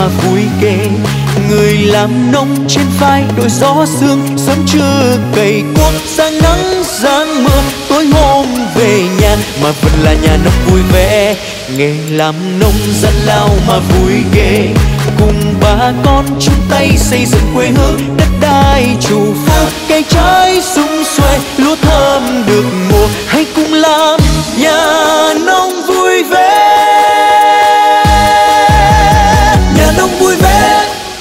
mà vui ghê. Người làm nông trên vai đội gió sương, sớm trưa cày cuốc sáng nắng giăng mưa, tối hôm về nhà mà vẫn là nhà nông vui vẻ. Nghề làm nông dân lao mà vui ghê, cùng bà con chung tay xây dựng quê hương đất đai chủ phú, cây trái sum xuê lúa thơm được mùa. Hãy cùng làm nhà nông vui vẻ, nhà nông vui vẻ.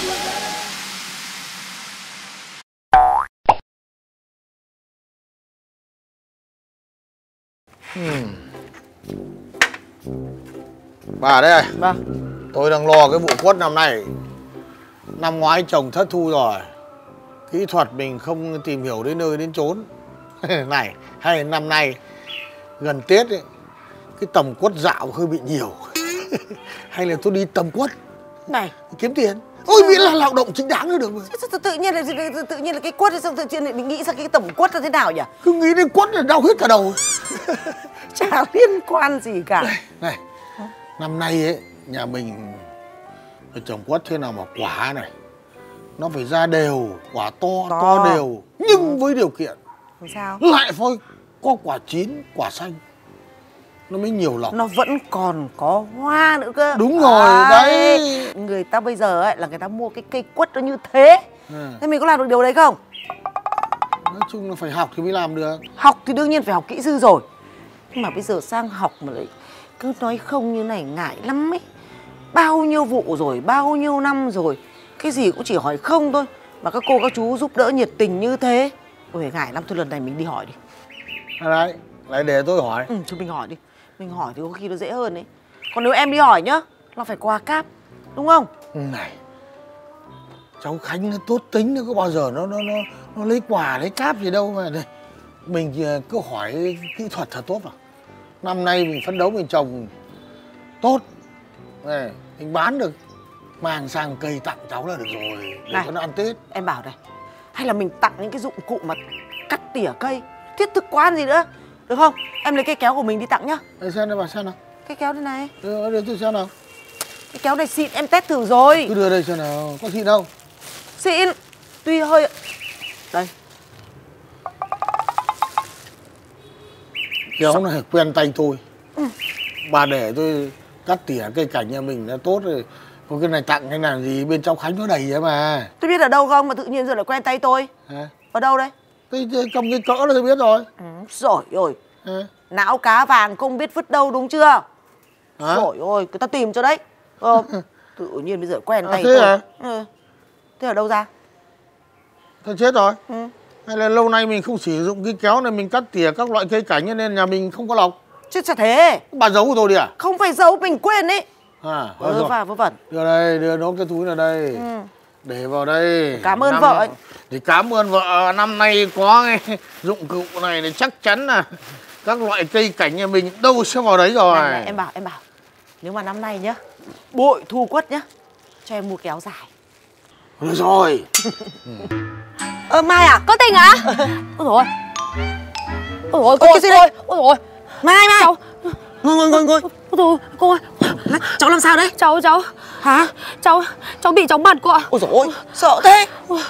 Bà đây ơi. Vâng. Tôi đang lo cái vụ quất năm nay. Năm ngoái trồng thất thu rồi, kỹ thuật mình không tìm hiểu đến nơi đến chốn. Này, hay năm nay gần Tết ấy, cái tầm quất dạo hơi bị nhiều. Hay là tôi đi tầm quất Này, kiếm tiền. Ôi miễn là lao động chính đáng là được rồi. tự nhiên là cái quất, xong tự nhiên mình nghĩ ra cái tầm quất là thế nào nhỉ? Cứ nghĩ đến quất là đau hết cả đầu. Chả liên quan gì cả. Này, năm nay ấy nhà mình trồng quất thế nào mà quả này nó phải ra đều, quả to đều, nhưng với điều kiện Làm sao? lại phải có quả chín, quả xanh nó mới nhiều lòng. Nó vẫn còn có hoa nữa cơ. Đúng rồi, đấy. Người ta bây giờ ấy là người ta mua cái cây quất nó như thế. Thế mình có làm được điều đấy không? Nói chung là phải học thì mới làm được. Học thì đương nhiên phải học kỹ sư rồi. Nhưng mà bây giờ sang học mà lại cứ nói không như này ngại lắm ấy. Bao nhiêu vụ rồi, bao nhiêu năm rồi, cái gì cũng chỉ hỏi không thôi. Mà các cô các chú giúp đỡ nhiệt tình như thế. Ôi ngại lắm, thôi lần này mình đi hỏi đi. Đấy, lại để tôi hỏi. Chúng mình hỏi đi. Mình hỏi thì có khi nó dễ hơn đấy. Còn nếu em đi hỏi nhá, là phải qua cáp, đúng không? Này, cháu Khánh nó tốt tính, nó có bao giờ nó lấy quà lấy cáp gì đâu mà. Đây, mình cứ hỏi kỹ thuật thật tốt vào. Năm nay mình phấn đấu mình trồng tốt này, mình bán được mang sang cây tặng cháu là được rồi, để cho nó ăn Tết. Em bảo này, hay là mình tặng những cái dụng cụ mà cắt tỉa cây, thiết thực quá gì nữa, được không? Em lấy cây kéo của mình đi tặng nhá. Đây xem nào, bà xem nào. Cái kéo đây này. Đưa tôi xem nào. Cái kéo này xịn, em test thử rồi. Cứ đưa đây xem nào, có xịn đâu. Xịn, tuy hơi... Đây. Kéo này quen tay tôi. Bà để tôi cắt tỉa cây cảnh nhà mình là tốt rồi. Còn cái này tặng hay làm gì, bên trong Khánh nó đầy vậy mà. Tôi biết ở đâu không mà tự nhiên giờ lại quen tay tôi. Hả? Ở đâu đấy? Tôi cầm cái cỡ là tôi biết rồi. Rồi ôi. Não cá vàng không biết vứt đâu đúng chưa? Rồi ôi, người ta tìm cho đấy. Tự nhiên bây giờ quen tay thế tôi. à? Thế ở đâu ra? Thôi chết rồi. Hay là lâu nay mình không sử dụng cái kéo này mình cắt tỉa các loại cây cảnh nên nhà mình không có lọc. Chứ chả thế. Bà giấu của tôi đi à? Không phải giấu, mình quên ấy. Vớ vẩn. Đưa đây, đưa nó cái túi này đây. Để vào đây. Cảm ơn vợ ấy. Thì cảm ơn vợ, năm nay có cái dụng cụ này thì chắc chắn là các loại cây cảnh nhà mình đâu sẽ vào đấy rồi. Này, em bảo. Nếu mà năm nay nhá, bội thu quất nhá, cho em mua kéo dài. Được rồi. Mai à? Có tình à? Ôi dồi ôi. Ôi dồi ôi, ôi dồi ôi. Mai. Cháu. Ngồi. Ôi dồi cô ơi. Cháu làm sao đấy? Cháu. Hả? Cháu bị chóng mặt cô ạ. Ôi dồi ôi, sợ thế.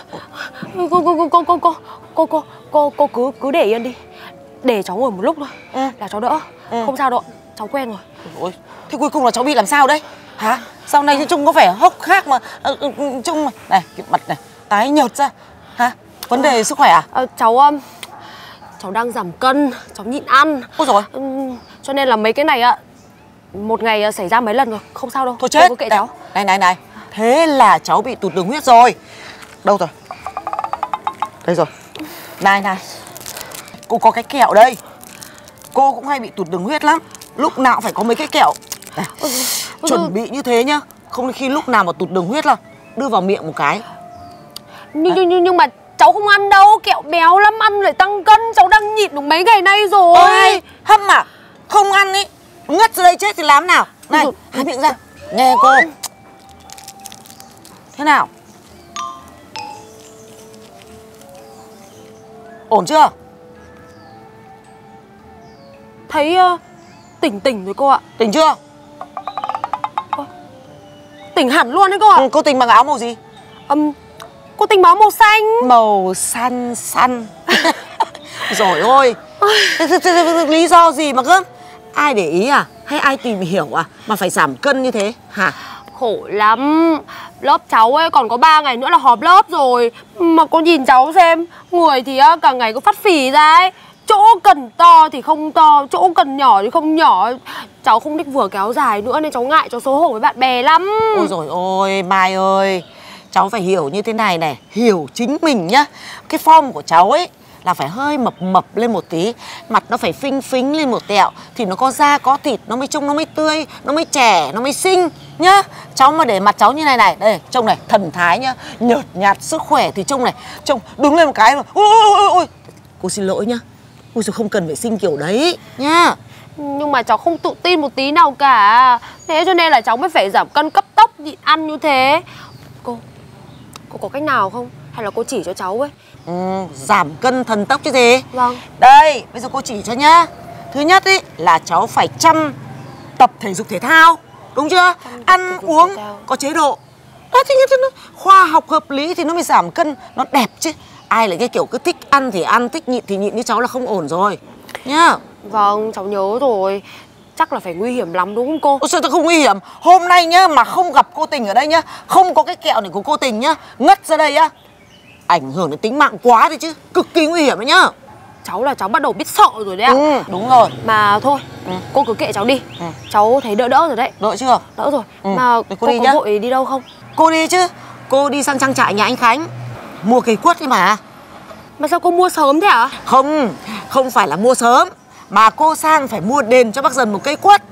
Cô cứ để yên đi. Để cháu ngồi một lúc thôi là cháu đỡ. Không sao đâu, cháu quen rồi. Ôi, thế cuối cùng là cháu bị làm sao đấy? Hả? Sau này trông có vẻ hốc khác mà trông này, cái mặt này tái nhợt ra. Hả? Vấn đề sức khỏe à? Cháu đang giảm cân, cháu nhịn ăn. Ôi dồi. Cho nên là mấy cái này ạ, một ngày xảy ra mấy lần rồi, không sao đâu. Thôi chết. Cứ kệ cháu. Này. Thế là cháu bị tụt đường huyết rồi. Đâu rồi? Đây rồi. Này. Cô có cái kẹo đây. Cô cũng hay bị tụt đường huyết lắm. Lúc nào phải có mấy cái kẹo. Này, chuẩn bị như thế nhá. Không khi lúc nào mà tụt đường huyết là đưa vào miệng một cái. Nhưng mà cháu không ăn đâu, kẹo béo lắm, ăn lại tăng cân. Cháu đang nhịn được mấy ngày nay rồi. Ôi, hâm à? Không ăn ý, ngất ra đây chết thì làm nào. Này, há miệng ra. Nghe cô. Thế nào? Ổn chưa? Thấy tỉnh rồi cô ạ. Tỉnh chưa? tỉnh hẳn luôn đấy cô ạ. Cô Tình mặc áo màu gì? Cô Tình báo màu xanh. Màu xanh xanh. Rồi ôi. Thế lý do gì mà cứ ai để ý à? Hay ai tìm hiểu à? Mà phải giảm cân như thế hả? Khổ lắm. Lớp cháu ấy còn có 3 ngày nữa là họp lớp rồi. Mà cô nhìn cháu xem, người thì cả ngày cứ phát phì ra ấy. Chỗ cần to thì không to, chỗ cần nhỏ thì không nhỏ. Cháu không thích vừa kéo dài nữa nên cháu ngại, cháu xấu hổ với bạn bè lắm. Ôi dồi ôi, Mai ơi, cháu phải hiểu như thế này này, hiểu chính mình nhá. Cái form của cháu ấy là phải hơi mập mập lên một tí, mặt nó phải phinh phính lên một tẹo thì nó có da có thịt, nó mới trông nó mới tươi, nó mới trẻ, nó mới xinh nhá. Cháu mà để mặt cháu như này này, đây trông này, thần thái nhá, nhợt nhạt sức khỏe thì trông này, trông đứng lên một cái mà ôi. Cô xin lỗi nhá. Ôi dồi, không cần phải xinh kiểu đấy nhá. Nhưng mà cháu không tự tin một tí nào cả. Thế cho nên là cháu mới phải giảm cân cấp tốc, nhịn ăn như thế. Cô có cách nào không? Hay là cô chỉ cho cháu ấy? Giảm cân thần tốc chứ gì. Vâng. Đây, bây giờ cô chỉ cho nhá. Thứ nhất ý là cháu phải chăm tập thể dục thể thao, đúng chưa? Ăn uống có chế độ. Đấy, thì như thế nó khoa học hợp lý thì nó mới giảm cân, nó đẹp chứ. Ai lại cái kiểu cứ thích ăn thì ăn, thích nhịn thì nhịn như cháu là không ổn rồi nhá. Vâng, cháu nhớ rồi. Chắc là phải nguy hiểm lắm đúng không cô? Ôi sao tao không nguy hiểm. Hôm nay nhá, mà không gặp cô Tình ở đây nhá, không có cái kẹo này của cô Tình nhá, ngất ra đây nhá, ảnh hưởng đến tính mạng quá đấy chứ. Cực kỳ nguy hiểm đấy nhá. Cháu là cháu bắt đầu biết sợ rồi đấy ạ. Đúng rồi. Mà thôi, cô cứ kệ cháu đi. Cháu thấy đỡ rồi đấy. Đỡ chưa? Đỡ rồi. Mà cô đi có nhá. vội đi đâu không? Cô đi chứ. Cô đi sang trang trại nhà anh Khánh mua cây quất đi mà. Mà sao cô mua sớm thế ạ? Không phải là mua sớm, mà cô sang phải mua đền cho bác Dần một cây quất.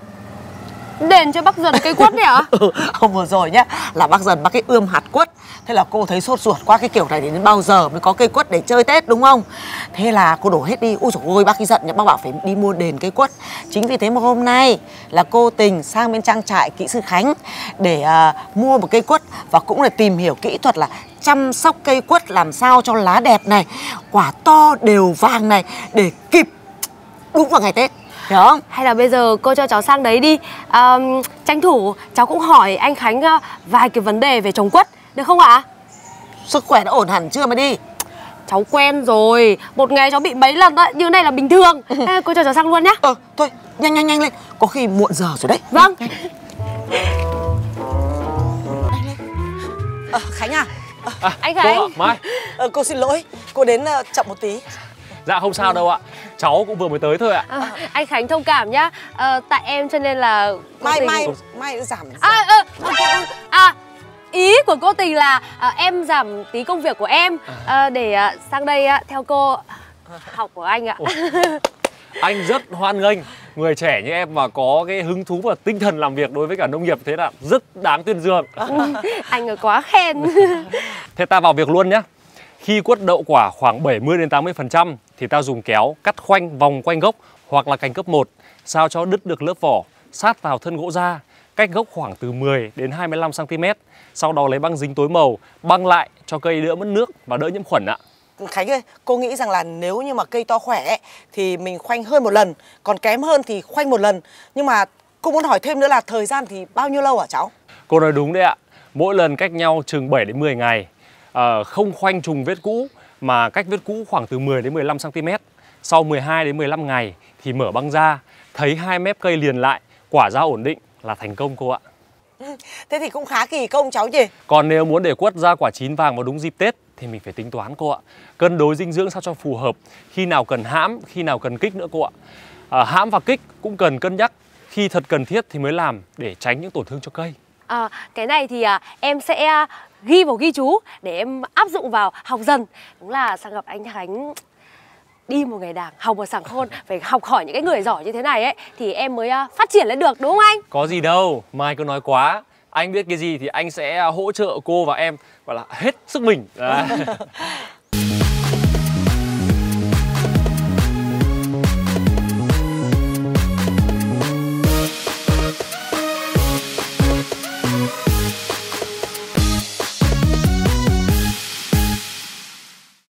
Đền cho bác Dần cây quất đấy ạ? Hôm vừa rồi nhá, là bác Dần bác ấy ươm hạt quất. Thế là cô thấy sốt ruột qua cái kiểu này đến bao giờ mới có cây quất để chơi Tết đúng không? Thế là cô đổ hết đi. Ôi dồi ôi, bác ấy giận nhá, bác bảo phải đi mua đền cây quất. Chính vì thế mà hôm nay là cô Tình sang bên trang trại kỹ sư Khánh để mua một cây quất. Và cũng là tìm hiểu kỹ thuật là chăm sóc cây quất làm sao cho lá đẹp này, quả to đều vàng này, để kịp đúng vào ngày Tết, hiểu không? Hay là bây giờ cô cho cháu sang đấy đi. Tranh thủ cháu cũng hỏi anh Khánh vài cái vấn đề về trồng quất, được không ạ? Sức khỏe đã ổn hẳn chưa mà đi? Cháu quen rồi, một ngày cháu bị mấy lần đấy, như này là bình thường. Cô cho cháu sang luôn nhá. Thôi, nhanh lên, có khi muộn giờ rồi đấy. Vâng. Khánh à? Anh Khánh. Cô ạ, Mai. Cô xin lỗi, cô đến chậm một tí. Dạ không sao đâu ạ. Cháu cũng vừa mới tới thôi ạ. Anh Khánh thông cảm nhá. Tại em cho nên là Mai giảm. Ý của cô Tình là em giảm tí công việc của em để sang đây theo cô học của anh ạ. Anh rất hoan nghênh người trẻ như em mà có cái hứng thú và tinh thần làm việc đối với cả nông nghiệp, thế là rất đáng tuyên dương. Anh ấy quá khen. Thế ta vào việc luôn nhé. Khi quất đậu quả khoảng 70 đến 80% thì ta dùng kéo cắt khoanh vòng quanh gốc hoặc là cành cấp 1 sao cho đứt được lớp vỏ sát vào thân gỗ ra, cách gốc khoảng từ 10 đến 25 cm. Sau đó lấy băng dính tối màu băng lại cho cây đỡ mất nước và đỡ nhiễm khuẩn ạ. Khánh ơi, cô nghĩ rằng là nếu như mà cây to khỏe ấy, thì mình khoanh hơn một lần, còn kém hơn thì khoanh một lần. Nhưng mà cô muốn hỏi thêm nữa là thời gian thì bao nhiêu lâu hả cháu? Cô nói đúng đấy ạ. Mỗi lần cách nhau chừng 7 đến 10 ngày. Không khoanh trùng vết cũ mà cách vết cũ khoảng từ 10 đến 15 cm. Sau 12 đến 15 ngày thì mở băng ra, thấy hai mép cây liền lại, quả ra ổn định là thành công cô ạ. Thế thì cũng khá kỳ công cháu nhỉ? Còn nếu muốn để quất ra quả chín vàng vào đúng dịp Tết thì mình phải tính toán cô ạ. Cân đối dinh dưỡng sao cho phù hợp, khi nào cần hãm, khi nào cần kích nữa cô ạ. Hãm và kích cũng cần cân nhắc, khi thật cần thiết thì mới làm để tránh những tổn thương cho cây. Cái này thì em sẽ ghi vào ghi chú để em áp dụng vào học dần. Đúng là sang gặp anh Khánh đi một ngày đàng, học một sảng khôn, phải học hỏi những cái người giỏi như thế này ấy thì em mới phát triển lên được, đúng không anh? Có gì đâu, Mai cứ nói quá. Anh biết cái gì thì anh sẽ hỗ trợ cô và em, gọi là hết sức mình.